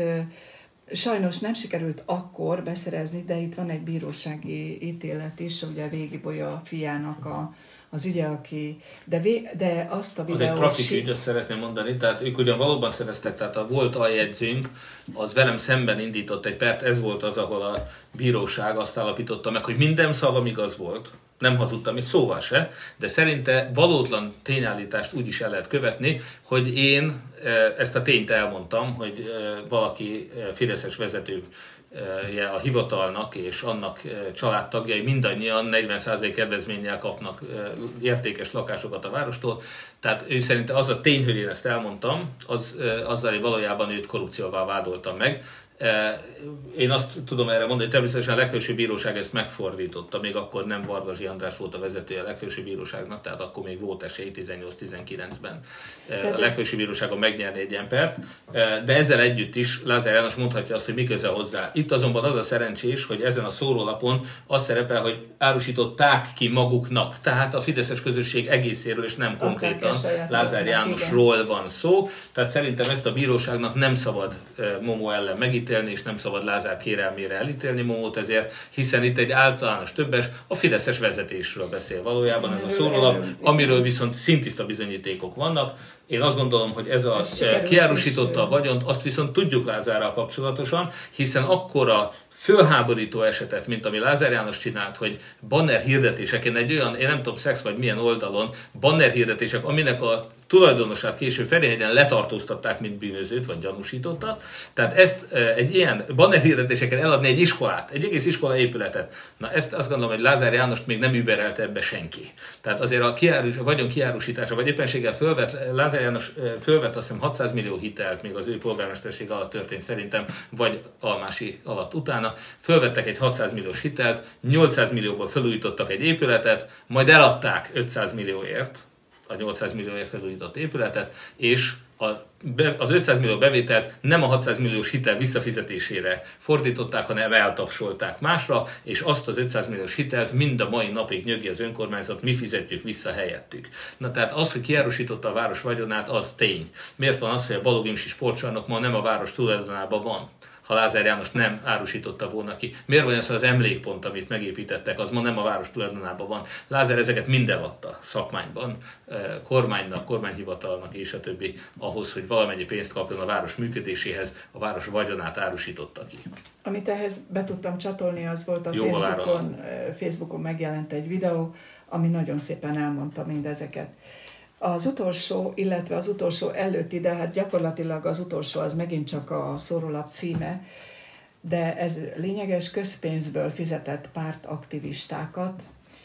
Speaker 2: sajnos nem sikerült akkor beszerezni, de itt van egy bírósági ítélet is, ugye Végibolya fiának a, az ügye, aki... De, vé, de azt a videót...
Speaker 1: Az egy trafik ügy, azt szeretném mondani, tehát ők ugyan valóban szereztek, tehát a volt aljegyzőnk, az velem szemben indított egy pert, ez volt az, ahol a bíróság azt állapította meg, hogy minden szavam igaz volt. Nem hazudtam itt szóval se, de szerinte valótlan tényállítást úgy is el lehet követni, hogy én ezt a tényt elmondtam, hogy valaki fideszes vezető a hivatalnak és annak családtagjai mindannyian negyven százalék kedvezménnyel kapnak értékes lakásokat a várostól. Tehát ő szerinte az a tény, hogy én ezt elmondtam, az, azzal én valójában őt korrupcióval vádoltam meg. Én azt tudom erre mondani, hogy természetesen a legfelsőbb bíróság ezt megfordította, még akkor nem Vargasi András volt a vezetője a legfelsőbb bíróságnak, tehát akkor még volt esély tizennyolc tizenkilencben a legfelsőbb bíróságon megnyerni egy ilyen pert, de ezzel együtt is Lázár János mondhatja azt, hogy mi köze hozzá. Itt azonban az a szerencsés, hogy ezen a szórólapon az szerepel, hogy árusították ki maguknak, tehát a fideszes közösség egészéről, és nem konkrétan Lázár Jánosról van szó, tehát szerintem ezt a bíróságnak nem szabad Momó ellen megítélni, és nem szabad Lázár kérelmére elítélni Momót ezért, hiszen itt egy általános többes, a fideszes vezetésről beszél valójában ez a szórólap, amiről viszont szintiszta bizonyítékok vannak. Én azt gondolom, hogy ez a kiárusította a vagyont, azt viszont tudjuk Lázárral kapcsolatosan, hiszen akkora fölháborító esetet, mint ami Lázár János csinált, hogy banner hirdetéseken egy olyan, én nem tudom, szex vagy milyen oldalon, banner hirdetések, aminek a tulajdonosát később Ferihegyen letartóztatták, mint bűnözőt, vagy gyanúsítottat. Tehát ezt egy ilyen banner hirdetéseken eladni egy iskolát, egy egész iskola épületet, na ezt azt gondolom, hogy Lázár Jánost még nem überelte ebbe senki. Tehát azért a, kiárus, a vagyon kiárusítása, vagy éppenséggel fölvett, Lázár János fölvett azt hiszem hatszáz millió hitelt, még az ő polgármesterség alatt történt szerintem, vagy Almási alatt utána, fölvettek egy hatszáz milliós hitelt, nyolcszáz millióból felújítottak egy épületet, majd eladták ötszáz millióért, a nyolcszáz millióért felújított épületet, és a, az ötszáz millió bevételt nem a hatszáz milliós hitel visszafizetésére fordították, hanem eltapsolták másra, és azt az ötszáz milliós hitelt mind a mai napig nyögi az önkormányzat, mi fizetjük vissza helyettük. Na tehát az, hogy kiárusította a város vagyonát, az tény. Miért van az, hogy a Balogh Imsi sportcsarnok ma nem a város tulajdonában van, ha Lázár János nem árusította volna ki. Miért van az az emlékpont, amit megépítettek, az ma nem a város tulajdonában van. Lázár ezeket minden adta szakmányban, kormánynak, kormányhivatalnak és a többi ahhoz, hogy valamennyi pénzt kapjon a város működéséhez, a város vagyonát árusította ki.
Speaker 2: Amit ehhez be tudtam csatolni, az volt a Facebookon, Facebookon megjelent egy videó, ami nagyon szépen elmondta mindezeket. Az utolsó, illetve az utolsó előtti, de hát gyakorlatilag az utolsó az megint csak a szórólap címe, de ez lényeges közpénzből fizetett pártaktivistákat,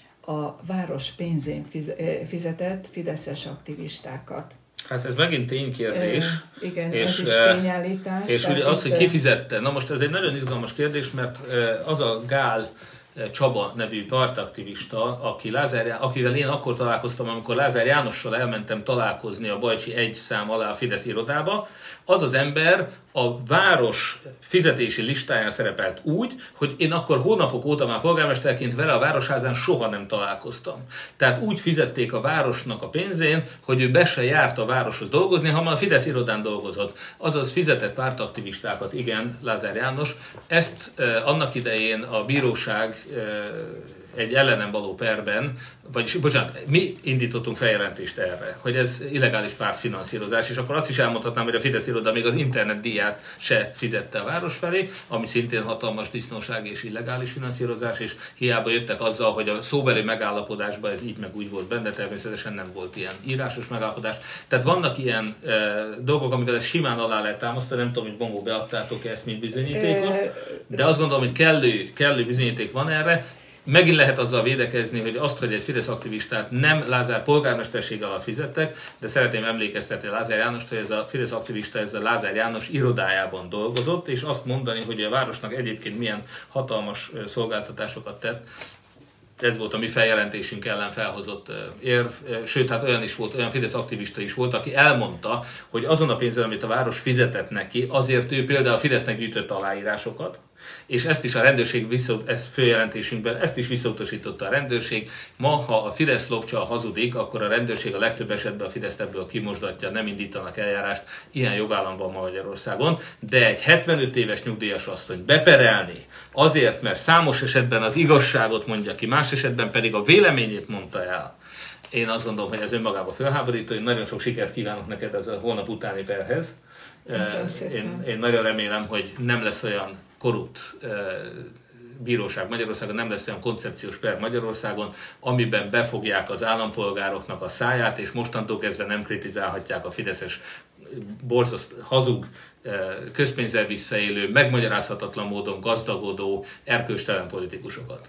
Speaker 2: a város pénzén fizetett fideszes aktivistákat.
Speaker 1: Hát ez megint ténykérdés.
Speaker 2: E, igen,
Speaker 1: és,
Speaker 2: ez is tényállítás.
Speaker 1: És ugye az, hogy ki fizette. Na most ez egy nagyon izgalmas kérdés, mert az a Gál Csaba nevű pártaktivista, aki Lázár, akivel én akkor találkoztam, amikor Lázár Jánossal elmentem találkozni a Bajcsi egy szám alá a Fidesz irodába, az az ember a város fizetési listáján szerepelt úgy, hogy én akkor hónapok óta már polgármesterként vele a Városházán soha nem találkoztam. Tehát úgy fizették a városnak a pénzén, hogy ő be se járt a városhoz dolgozni, ha már a Fidesz irodán dolgozott. Azaz fizetett pártaktivistákat, igen, Lázár János. Ezt eh, annak idején a bíróság eh, egy ellenem való perben, vagyis, bocsánat, mi indítottunk feljelentést erre, hogy ez illegális pártfinanszírozás, és akkor azt is elmondhatnám, hogy a Fidesz iroda még az internet díját se fizette a város felé, ami szintén hatalmas disznóság és illegális finanszírozás, és hiába jöttek azzal, hogy a szóbeli megállapodásban ez így meg úgy volt benne, természetesen nem volt ilyen írásos megállapodás. Tehát vannak ilyen e, dolgok, amivel ezt simán alá lehet támasztani, nem tudom, hogy Bomó, beadtátok ezt, mint bizonyítékot, de azt gondolom, hogy kellő, kellő bizonyíték van erre. Megint lehet azzal védekezni, hogy azt, hogy egy Fidesz aktivistát nem Lázár polgármestersége alatt fizettek, de szeretném emlékeztetni Lázár Jánost, hogy ez a Fidesz aktivista ez a Lázár János irodájában dolgozott, és azt mondani, hogy a városnak egyébként milyen hatalmas szolgáltatásokat tett, ez volt a mi feljelentésünk ellen felhozott érv, sőt, hát olyan is volt, olyan Fidesz aktivista is volt, aki elmondta, hogy azon a pénzen, amit a város fizetett neki, azért ő például a Fidesznek gyűjtött aláírásokat, és ezt is a rendőrség visszaut, ezt följelentésünkben, ezt is visszautasította a rendőrség. Ma, ha a Fidesz lopcsa hazudik, akkor a rendőrség a legtöbb esetben a Fideszt ebből kimosdatja, nem indítanak eljárást. Ilyen jogállam van ma Magyarországon, de egy hetvenöt éves nyugdíjas asszonyt beperelni azért, mert számos esetben az igazságot mondja ki, más esetben pedig a véleményét mondta el. Én azt gondolom, hogy ez önmagában fölháborító, én nagyon sok sikert kívánok neked ez a holnap utáni perhez. Én, én nagyon remélem, hogy nem lesz olyan korrupt e, bíróság Magyarországon, nem lesz olyan koncepciós per Magyarországon, amiben befogják az állampolgároknak a száját, és mostantól kezdve nem kritizálhatják a fideszes borzaszt, hazug, e, közpénzzel visszaélő, megmagyarázhatatlan módon gazdagodó, erkölcstelen politikusokat.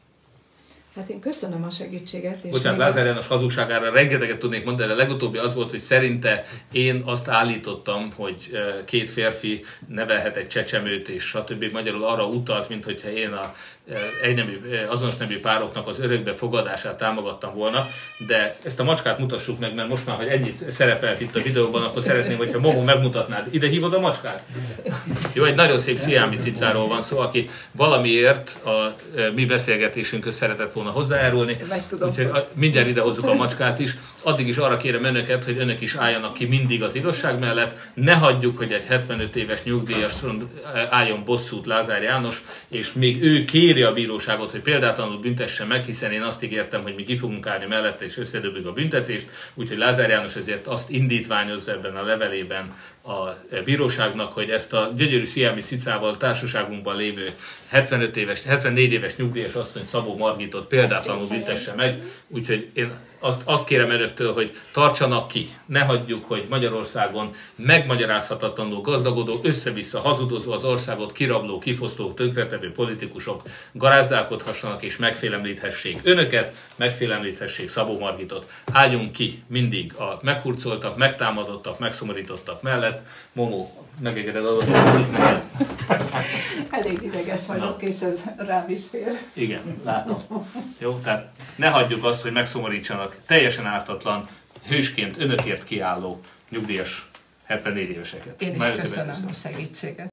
Speaker 2: Hát én köszönöm a segítséget. És
Speaker 1: Bocsánat, Lázár János hazugságára rengeteget tudnék mondani, de a legutóbbi az volt, hogy szerinte én azt állítottam, hogy két férfi nevelhet egy csecsemőt, és stb. Magyarul arra utalt, mintha én a egynemű, azonos nemű pároknak az örökbe fogadását támogattam volna, de ezt a macskát mutassuk meg, mert most már, hogy ennyit szerepelt itt a videóban, akkor szeretném, hogyha Momó megmutatnád. Ide hívod a macskát? Jó, egy nagyon szép sziámi cicáról van szó, aki valamiért a mi beszélgetésünkhöz szeretett volna hozzájárulni. Úgyhogy mindjárt ide hozzuk a macskát is. Addig is arra kérem önöket, hogy önök is álljanak ki mindig az igazság mellett. Ne hagyjuk, hogy egy hetvenöt éves nyugdíjason álljon bosszút Lázár János, és még ő kéri a bíróságot, hogy példátlanul büntesse meg, hiszen én azt ígértem, hogy mi ki fogunk állni mellette, és összedöbbük a büntetést. Úgyhogy Lázár János ezért azt indítványozza ebben a levelében a bíróságnak, hogy ezt a gyönyörű sziámi cicával társaságunkban lévő hetvenöt éves, hetvennégy éves nyugdíjas asszonyt, Szabó Margitot példátlanul büntesse meg. Úgyhogy én azt, azt kérem önöktől, hogy tartsanak ki. Ne hagyjuk, hogy Magyarországon megmagyarázhatatlanul gazdagodó, össze-vissza hazudozó, az országot kirabló, kifosztó, tönkretevő politikusok garázdálkodhassanak és megfélemlíthessék önöket, megfélemlíthessék Szabó Margitot. Álljunk ki mindig a meghurcoltak, megtámadottak, megszomorítottak mellett. Momó, megengeded adott neked?
Speaker 2: Elég ideges vagyok, és ez rám is fér.
Speaker 1: Igen, látom. Jó, tehát ne hagyjuk azt, hogy megszomorítsanak teljesen ártatlan, hősként önökért kiálló nyugdíjas hetvennégy éveseket.
Speaker 2: Én is köszönöm a segítséget.